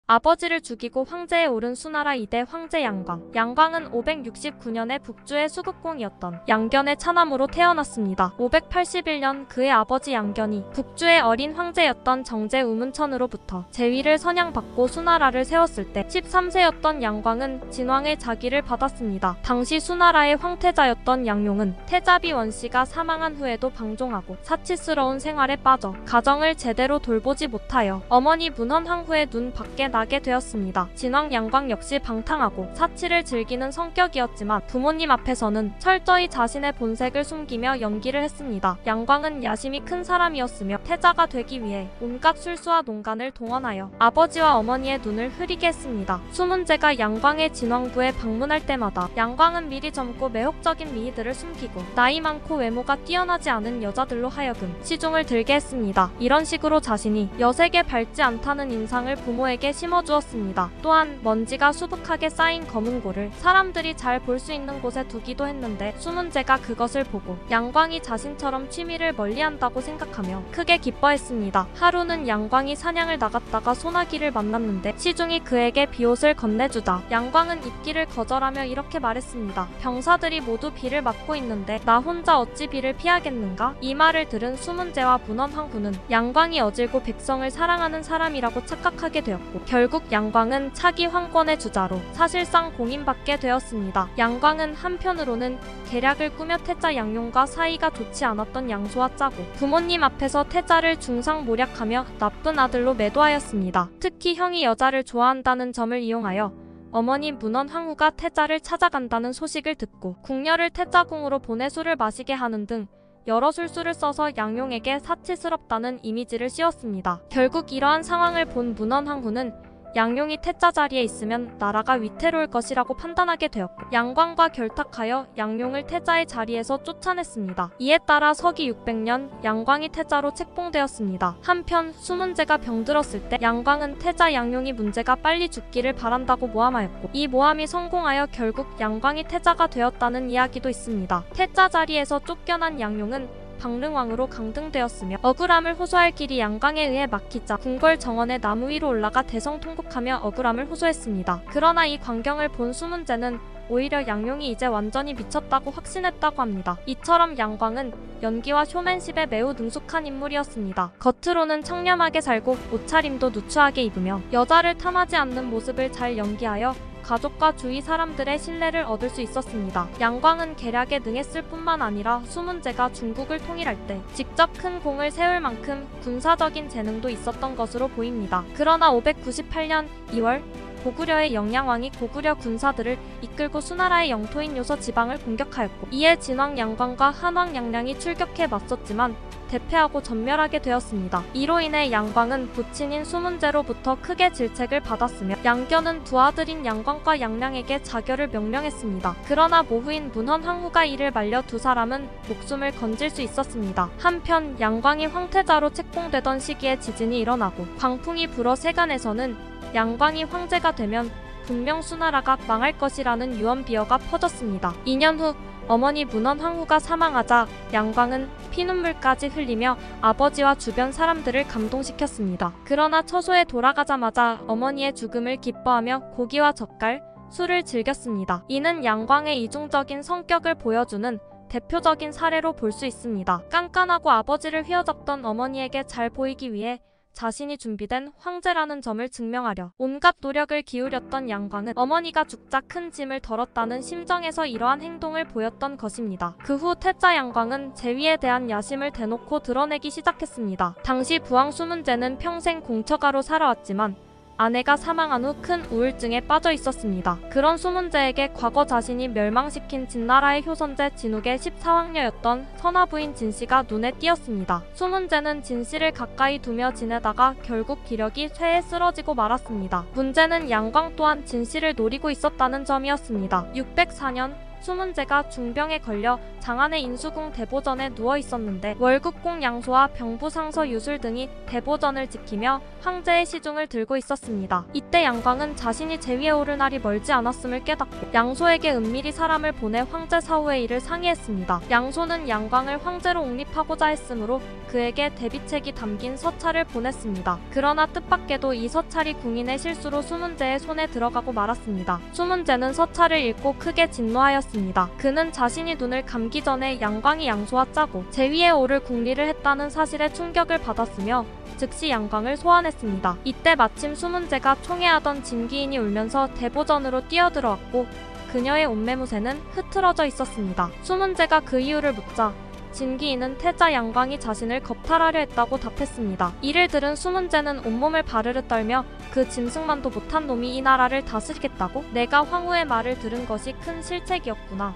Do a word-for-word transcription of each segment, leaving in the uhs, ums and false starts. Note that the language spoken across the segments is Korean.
아버지를 죽이고 황제에 오른 수나라 이 대 황제 양광. 양광은 오백육십구 년에 북주의 수국공이었던 양견의 차남으로 태어났습니다. 오백팔십일 년 그의 아버지 양견이 북주의 어린 황제였던 정제 우문천으로부터 제위를 선양받고 수나라를 세웠을 때 십삼 세였던 양광은 진왕의 자기를 받았습니다. 당시 수나라의 황태자였던 양용은 태자비 원씨가 사망한 후에도 방종하고 사치스러운 생활에 빠져 가정을 제대로 돌보지 못하여 어머니 문헌황후의 눈 밖에 나게 되었습니다. 진왕 양광 역시 방탕하고 사치를 즐기는 성격이었지만 부모님 앞에서는 철저히 자신의 본색을 숨기며 연기를 했습니다. 양광은 야심이 큰 사람이었으며 태자가 되기 위해 온갖 술수와 농간을 동원하여 아버지와 어머니의 눈을 흐리게 했습니다. 수문제가 양광의 진왕부에 방문할 때마다 양광은 미리 젊고 매혹적인 미희들을 숨기고 나이 많고 외모가 뛰어나지 않은 여자들로 하여금 시중을 들게 했습니다. 이런 식으로 자신이 여색에 밝지 않다는 인상을 부모에게 심어주었습니다. 또한 먼지가 수북하게 쌓인 검은고를 사람들이 잘 볼 수 있는 곳에 두기도 했는데 수문제가 그것을 보고 양광이 자신처럼 취미를 멀리한다고 생각하며 크게 기뻐했습니다. 하루는 양광이 사냥을 나갔다가 소나기를 만났는데 시중이 그에게 비옷을 건네주자 양광은 입기를 거절하며 이렇게 말했습니다. 병사들이 모두 비를 맞고 있는데 나 혼자 어찌 비를 피하겠는가? 이 말을 들은 수문제와 문헌황후는 양광이 어질고 백성을 사랑하는 사람이라고 착각하게 되었고 결국 양광은 차기 황권의 주자로 사실상 공인받게 되었습니다. 양광은 한편으로는 계략을 꾸며 태자 양용과 사이가 좋지 않았던 양소와 짜고 부모님 앞에서 태자를 중상모략하며 나쁜 아들로 매도하였습니다. 특히 형이 여자를 좋아한다는 점을 이용하여 어머니 문헌황후가 태자를 찾아간다는 소식을 듣고 궁녀를 태자궁으로 보내 술을 마시게 하는 등 여러 술수를 써서 양용에게 사치스럽다는 이미지를 씌웠습니다. 결국 이러한 상황을 본 문헌황후는 양용이 태자 자리에 있으면 나라가 위태로울 것이라고 판단하게 되었고 양광과 결탁하여 양용을 태자의 자리에서 쫓아냈습니다. 이에 따라 서기 육백 년 양광이 태자로 책봉되었습니다. 한편 수문제가 병들었을 때 양광은 태자 양용이 문제가 빨리 죽기를 바란다고 모함하였고 이 모함이 성공하여 결국 양광이 태자가 되었다는 이야기도 있습니다. 태자 자리에서 쫓겨난 양용은 방릉왕으로 강등되었으며 억울함을 호소할 길이 양광에 의해 막히자 궁궐 정원의 나무 위로 올라가 대성통곡하며 억울함을 호소했습니다. 그러나 이 광경을 본 수문제는 오히려 양용이 이제 완전히 미쳤다고 확신했다고 합니다. 이처럼 양광은 연기와 쇼맨십에 매우 능숙한 인물이었습니다. 겉으로는 청렴하게 살고 옷차림도 누추하게 입으며 여자를 탐하지 않는 모습을 잘 연기하여 가족과 주위 사람들의 신뢰를 얻을 수 있었습니다. 양광은 계략에 능했을 뿐만 아니라 수문제가 중국을 통일할 때 직접 큰 공을 세울 만큼 군사적인 재능도 있었던 것으로 보입니다. 그러나 오백구십팔 년 이월 고구려의 영양왕이 고구려 군사들을 이끌고 수나라의 영토인 요서 지방을 공격하였고 이에 진왕 양광과 한왕 양량이 출격해 맞섰지만 대패하고 전멸하게 되었습니다. 이로 인해 양광은 부친인 수문제로부터 크게 질책을 받았으며 양견은 두 아들인 양광과 양량에게 자결을 명령했습니다. 그러나 모후인 문헌황후가 이를 말려 두 사람은 목숨을 건질 수 있었습니다. 한편 양광이 황태자로 책봉되던 시기에 지진이 일어나고 광풍이 불어 세간에서는 양광이 황제가 되면 분명 수나라가 망할 것이라는 유언비어가 퍼졌습니다. 이 년 후 어머니 문헌황후가 사망하자 양광은 피눈물까지 흘리며 아버지와 주변 사람들을 감동시켰습니다. 그러나 처소에 돌아가자마자 어머니의 죽음을 기뻐하며 고기와 젓갈, 술을 즐겼습니다. 이는 양광의 이중적인 성격을 보여주는 대표적인 사례로 볼 수 있습니다. 깐깐하고 아버지를 휘어잡던 어머니에게 잘 보이기 위해 자신이 준비된 황제라는 점을 증명하려 온갖 노력을 기울였던 양광은 어머니가 죽자 큰 짐을 덜었다는 심정에서 이러한 행동을 보였던 것입니다. 그 후 태자 양광은 제위에 대한 야심을 대놓고 드러내기 시작했습니다. 당시 부왕 수문제는 평생 공처가로 살아왔지만 아내가 사망한 후 큰 우울증에 빠져 있었습니다. 그런 수문제에게 과거 자신이 멸망시킨 진나라의 효선제 진욱의 십사 왕녀였던 선화부인 진씨가 눈에 띄었습니다. 수문제는 진씨를 가까이 두며 지내다가 결국 기력이 쇠해 쓰러지고 말았습니다. 문제는 양광 또한 진씨를 노리고 있었다는 점이었습니다. 육백사 년 수문제가 중병에 걸려 장안의 인수궁 대보전에 누워 있었는데 월국공 양소와 병부상서 유술 등이 대보전을 지키며 황제의 시중을 들고 있었습니다. 이때 양광은 자신이 제위에 오를 날이 멀지 않았음을 깨닫고 양소에게 은밀히 사람을 보내 황제 사후의 일을 상의했습니다. 양소는 양광을 황제로 옹립하고자 했으므로 그에게 대비책이 담긴 서찰을 보냈습니다. 그러나 뜻밖에도 이 서찰이 궁인의 실수로 수문제의 손에 들어가고 말았습니다. 수문제는 서찰을 읽고 크게 진노하였습니다. 그는 자신이 눈을 감기 전에 양광이 양소와 짜고 제위에 오를 궁리를 했다는 사실에 충격을 받았으며 즉시 양광을 소환했습니다. 이때 마침 수문제가 총애하던 진기인이 울면서 대보전으로 뛰어들어왔고 그녀의 옷매무새는 흐트러져 있었습니다. 수문제가 그 이유를 묻자 진기인은 태자 양광이 자신을 겁탈하려 했다고 답했습니다. 이를 들은 수문제는 온몸을 바르르 떨며 그 짐승만도 못한 놈이 이 나라를 다스리겠다고? 내가 황후의 말을 들은 것이 큰 실책이었구나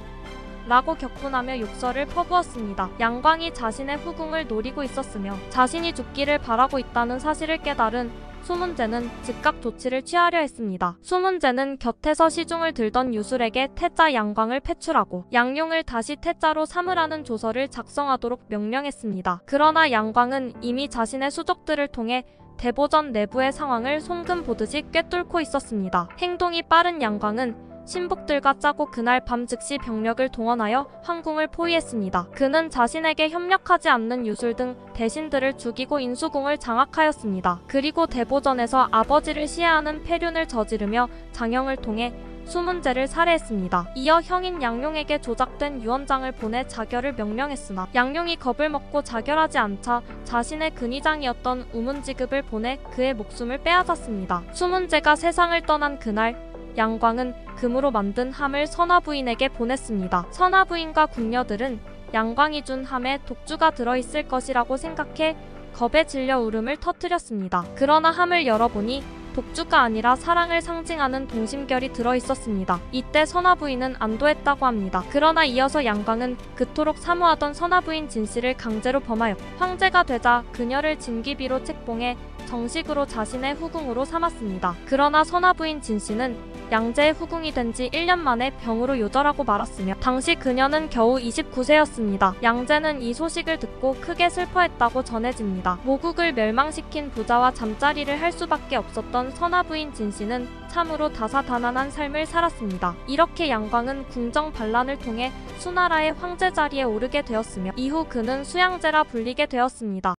라고 격분하며 욕설을 퍼부었습니다. 양광이 자신의 후궁을 노리고 있었으며 자신이 죽기를 바라고 있다는 사실을 깨달은 수문제는 즉각 조치를 취하려 했습니다. 수문제는 곁에서 시중을 들던 유술에게 태자 양광을 패출하고 양용을 다시 태자로 삼으라는 조서를 작성하도록 명령했습니다. 그러나 양광은 이미 자신의 수족들을 통해 대보전 내부의 상황을 손금 보듯이 꿰뚫고 있었습니다. 행동이 빠른 양광은 신복들과 짜고 그날 밤 즉시 병력을 동원하여 황궁을 포위했습니다. 그는 자신에게 협력하지 않는 유술 등 대신들을 죽이고 인수궁을 장악하였습니다. 그리고 대보전에서 아버지를 시해하는 폐륜을 저지르며 장형을 통해 수문제를 살해했습니다. 이어 형인 양용에게 조작된 유언장을 보내 자결을 명령했으나 양용이 겁을 먹고 자결하지 않자 자신의 근위장이었던 우문지급을 보내 그의 목숨을 빼앗았습니다. 수문제가 세상을 떠난 그날 양광은 금으로 만든 함을 선화부인에게 보냈습니다. 선화부인과 궁녀들은 양광이 준 함에 독주가 들어있을 것이라고 생각해 겁에 질려 울음을 터뜨렸습니다. 그러나 함을 열어보니 독주가 아니라 사랑을 상징하는 동심결이 들어있었습니다. 이때 선화부인은 안도했다고 합니다. 그러나 이어서 양광은 그토록 사모하던 선화부인 진씨를 강제로 범하였고 황제가 되자 그녀를 진기비로 책봉해 정식으로 자신의 후궁으로 삼았습니다. 그러나 선화부인 진씨는 양제의 후궁이 된 지 일 년 만에 병으로 요절하고 말았으며 당시 그녀는 겨우 이십구 세였습니다. 양제는 이 소식을 듣고 크게 슬퍼했다고 전해집니다. 모국을 멸망시킨 부자와 잠자리를 할 수밖에 없었던 선화부인 진씨는 참으로 다사다난한 삶을 살았습니다. 이렇게 양광은 궁정 반란을 통해 수나라의 황제 자리에 오르게 되었으며 이후 그는 수양제라 불리게 되었습니다.